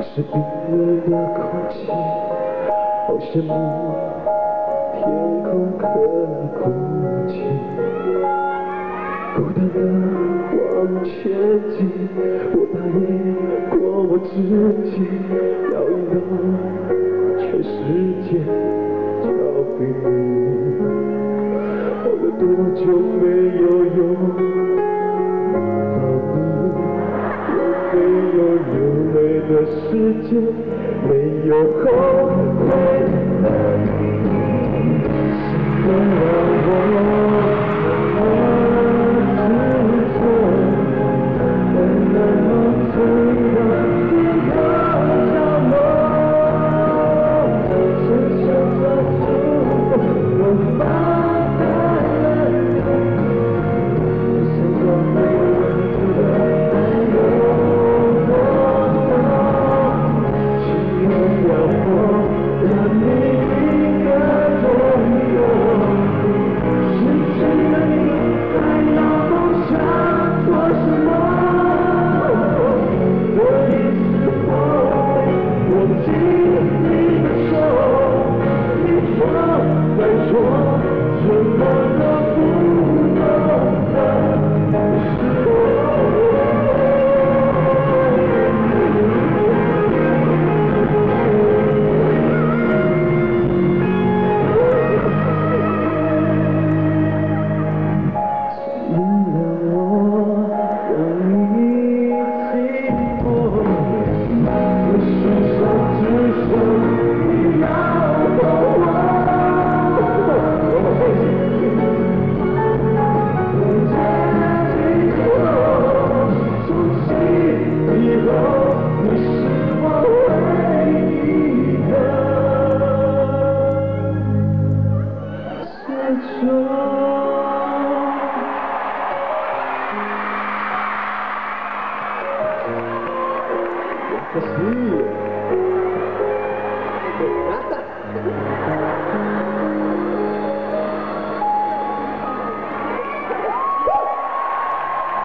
是冰冷的空气，好羡慕天空可哭泣。孤单的往前进，我答应过我自己，要赢得全世界交给你。熬了多久没有拥抱你？有没有流泪的时间？没有后悔的你，是否让我？ 可惜。